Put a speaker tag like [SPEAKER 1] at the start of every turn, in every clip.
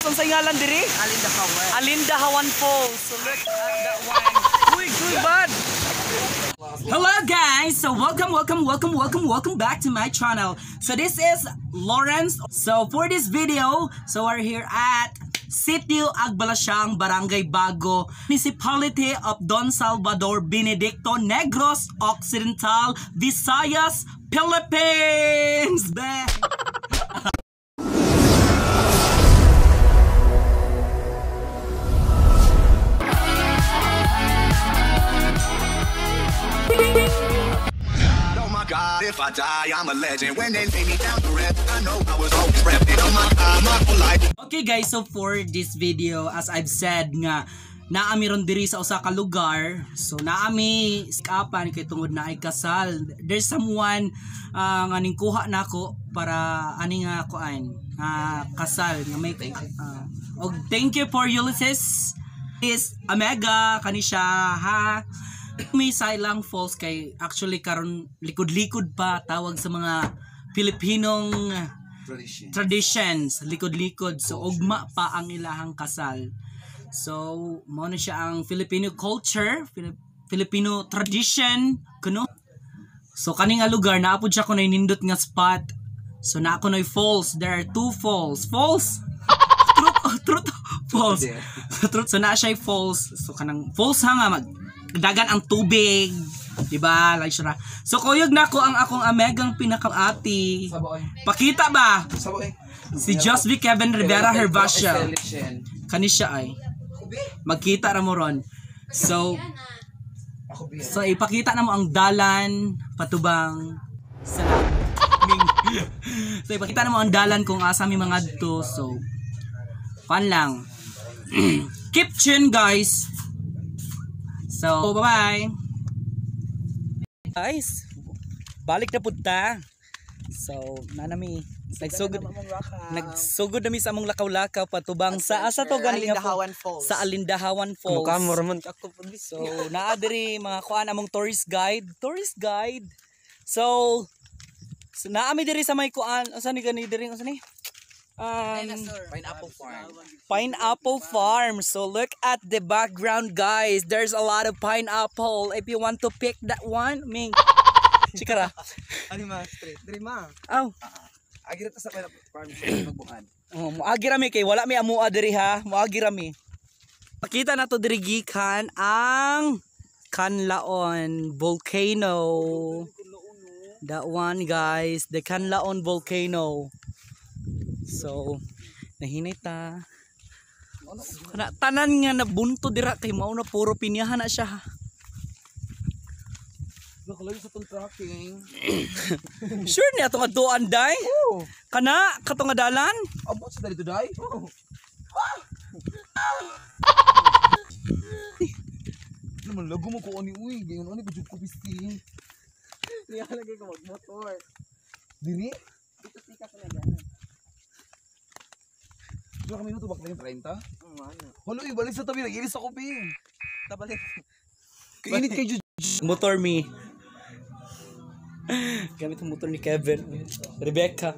[SPEAKER 1] Unsay ngalan diri?
[SPEAKER 2] Alindahawan.
[SPEAKER 1] Alindahawan Falls. So look at that one. Uy, good bad. Hello guys, so welcome back to my channel. So this is Lawrence. So for this video, so we're here at Sitio Agbalasang, Barangay Bago, Municipality of Don Salvador, Benedicto, Negros Occidental, Visayas, Philippines.
[SPEAKER 3] God, if I die, I'm a legend. When they lay me down to rest, I know I was always prepped. On my time, my whole life.
[SPEAKER 1] Okay guys, so for this video, as I've said nga, naami ron diri sa usa ka lugar. So naami iskapan kay tungod na ay kasal. There's someone nga ning kuha nako para ani nga kuan, kasal nga may og thank you for Ulysses. Is Omega kani siya ha. May Silang Falls kay actually karon likod-likod pa tawag sa mga Pilipinong traditions, likod-likod. So ugma pa ang ilahang kasal. So mao na siya ang Filipino culture, Filipino tradition kuno. So kani nga lugar naa pud siya kuno nindot nga spot. So naa kuno falls, there are two falls. Falls. Truth falls. So naa siya falls. So kanang falls ha nga dagan ang tubig, di ba? Like siya. So kuyog nako ang akong amegang pinakaati. Pakita ba? Si Josby Kevin Rivera Herbasia. Kani siya ay. Magkita ra mo ron. So ipakita na mo ang dalan patubang sa So ipakita na mo ang dalan kung asa mi mga adto. So fun lang. Keep tuned guys. So, bye-bye! Guys, balik na punta. So, nanami, nagsugod nami sa among lakaw-lakaw patubang sa asa to galing
[SPEAKER 2] Alindahawan Falls.
[SPEAKER 1] Sa Alindahawan Falls.
[SPEAKER 2] Mukha mo raman ako po.
[SPEAKER 1] So, naa diri mga kuan among tourist guide. So naami diri sa may kuan, asa ni gani diri asa ni? Pineapple farm. So look at the background guys. There's a lot of pineapple. If you want to pick that one, Ming. Chikara.
[SPEAKER 2] Ani ma straight. Diri ma.
[SPEAKER 1] Aw.
[SPEAKER 2] Agira ta sa pineapple farm magbukan.
[SPEAKER 1] Oh, moagi rami kay wala mi amua diri ha. Moagi rami. Pakita na to diri gikan ang Canlaon volcano. That one guys, the Canlaon volcano. So, nahinay ta. Kana tanan nga nabunto dira kay mao na puro pinyahan na siya.
[SPEAKER 2] Nakalay sa tong tracking.
[SPEAKER 1] Sure ni atong adtuan day?
[SPEAKER 2] Oo.
[SPEAKER 1] Kana katong dalan?
[SPEAKER 2] Abot sa dito day? Oo. Naman lago mo ko ani uy, gayon ani gud ko pisti. Niya lagi ko magmotor. Diri? Dito tika sa naganan. Dua minuto bakit yung 30? Ano? Halo, ibalik sa tabi. Nag-inis ako, Ping. Tabalik. Kainit kay
[SPEAKER 1] Motor me. Gamit ang motor ni Kevin. Rebecca.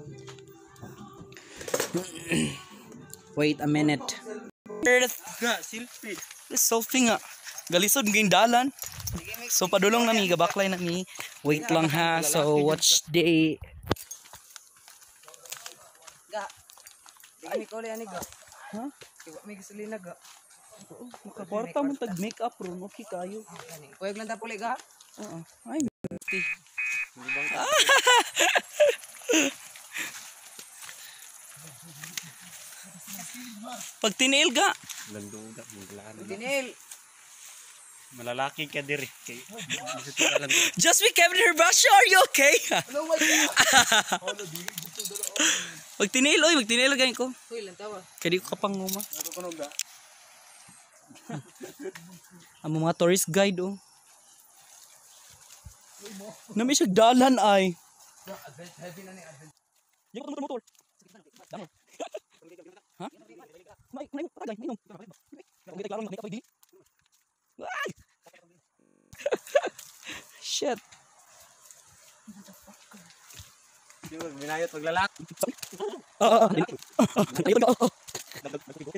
[SPEAKER 1] Wait a minute. Earth. Selfie. Selfie nga. Galisod ngayong dalan. So padulong na mi. Gabaklay na mi. Wait lang ha. So watch the...
[SPEAKER 2] Ani ko ani ga.
[SPEAKER 1] Ha?
[SPEAKER 2] May gasolina ga.
[SPEAKER 1] Oo, makaporta mo tag makeup ron, okay kayo.
[SPEAKER 2] Kuyog lang ta puli ga.
[SPEAKER 1] Oo. Ay, beauty. Pag tinail ga.
[SPEAKER 4] Landuda, maglaan.
[SPEAKER 2] Dinil.
[SPEAKER 4] Malalaki ka diri.
[SPEAKER 1] Just be Kevin Herbasia, are you okay?
[SPEAKER 2] Hello, my God.
[SPEAKER 1] Pag tinail, oy, magtinail ganyan ko.
[SPEAKER 2] Kuy lang tawa.
[SPEAKER 1] Kaya di ko kapanguma.
[SPEAKER 2] Nakukunog ga.
[SPEAKER 1] Ang mga tourist guide, oh. Nami siya dalan ay.
[SPEAKER 2] Heavy na ni advent.
[SPEAKER 1] Yung motor. Damo. Ha? May tagay, may nom. Nakita klaro ng makeup di. Shit.
[SPEAKER 4] Binayot paglalak.
[SPEAKER 1] Ayun.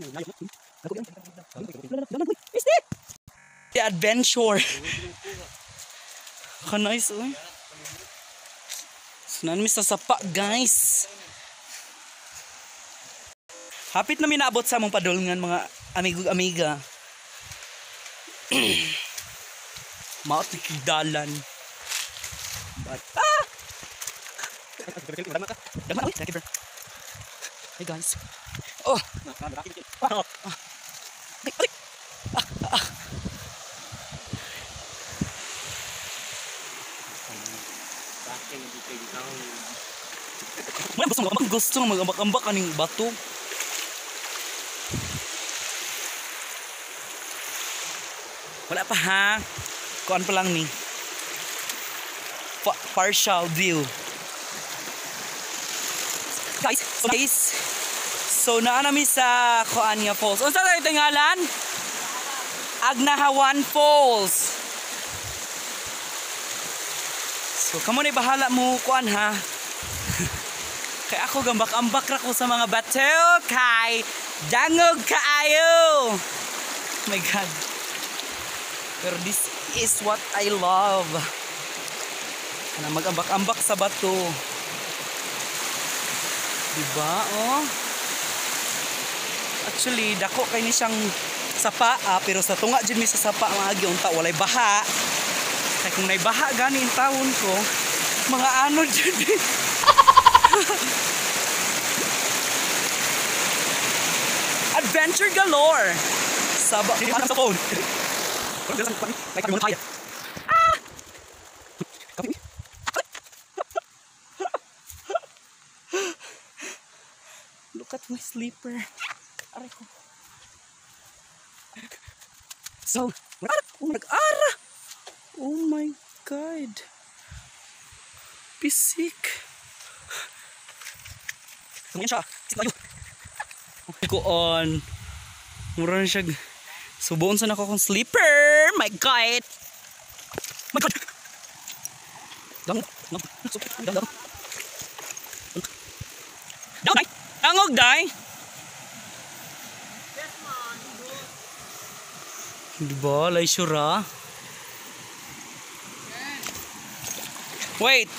[SPEAKER 1] adventure. Nice, oy. So, nanami sa sapa, guys. Hapit na minaabot sa among padulngan, mga amigo-amiga. Maot na kigdalan. But, hey guys. Oh. Gusto mag-ambak-ambak kaning bato. Wala pa ha. Kuan pa lang ni. Partial view. Guys, so naanami sa kuan nga falls. Unsa tayo tingalan? Agnahawan Falls. So kamo na bahala mo kuan ha. Kay ako gambak-ambak ra ko sa mga bato kay dangog kaayo. Oh my god. Pero this is what I love. Na mag-ambak-ambak sa bato. Diba? Oh. Actually, dako kay ni siyang sapa, pero sa tunga dyan mi sa sapa mga unta walay baha. Kaya kung nay baha gani in taon ko, mga ano dyan. Adventure galore. Saba sa phone. Look at my sleeper. Aray ko. So, nag-ara. Oh my god. Pisik. Tumingin siya. Sit tayo. Ko on. Mura na siya. Subuon sa nako kong sleeper. My god. My god. Dang. Dang. Dang. Angog dai. Diba? Lay sura. Wait.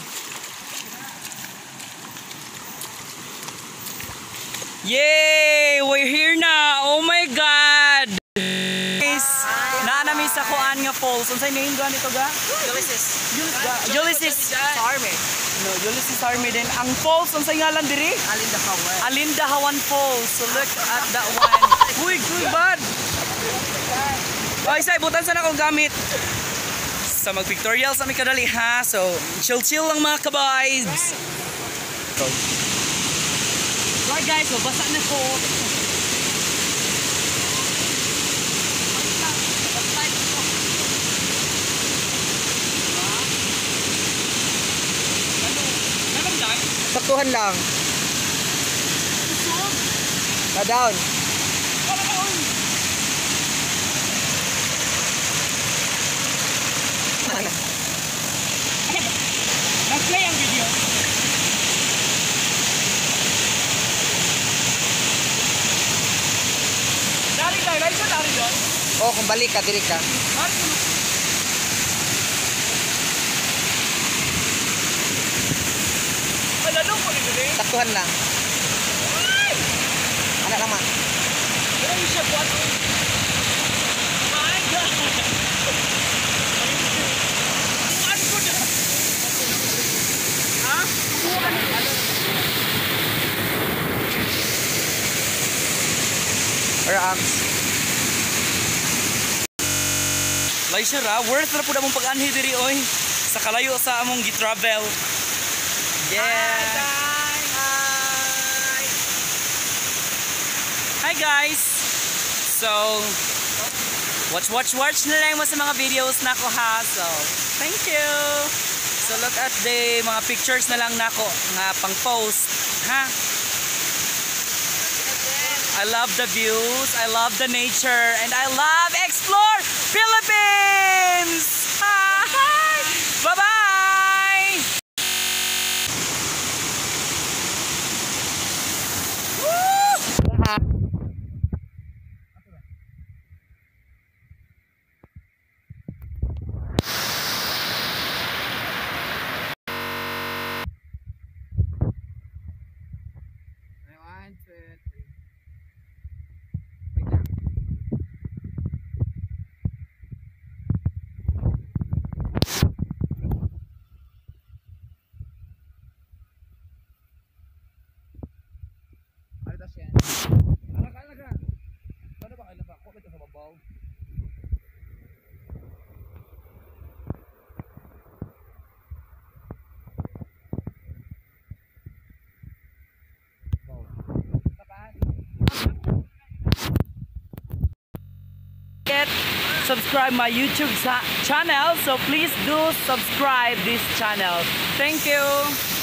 [SPEAKER 1] Yay! We're here na. Oh my god. Guys, naanami sa kuan nga falls. Unsay name ganito ga? Ulysses Army. No, Ulysses Army din. Ang falls unsay ngalan diri? Alindahawan Falls. So look at that one. Uy, good bad. Oh, isa ibutan sa akong gamit. Sa mag-pictorial sa aming kadali ha. So, chill lang mga kabays. Alright guys, so basa na ko.
[SPEAKER 2] Saktuhan lang. Na-down.
[SPEAKER 1] Nag-play ang video. Dari doon.
[SPEAKER 2] Oh, kung balik ka, diri ka.
[SPEAKER 1] Ay, lalong ko nito eh.
[SPEAKER 2] Saktuhan lang. Anak lama.
[SPEAKER 1] Ano siya po ato? My god. Bukan ko na. Ha? Bukan ko.
[SPEAKER 2] Or arms.
[SPEAKER 1] Laisya ra, worth ra pud among pag-anhi diri oy. Sa kalayo sa among gi-travel. Yeah. Hi guys. So, watch na lang mo sa mga videos nako ha. So, thank you. So, look at the mga pictures na lang nako nga pang-post, ha? I love the views, I love the nature, and I love explore Philippines! Hi! Bye-bye! Woo! subscribe my YouTube channel. So please do subscribe this channel. Thank you.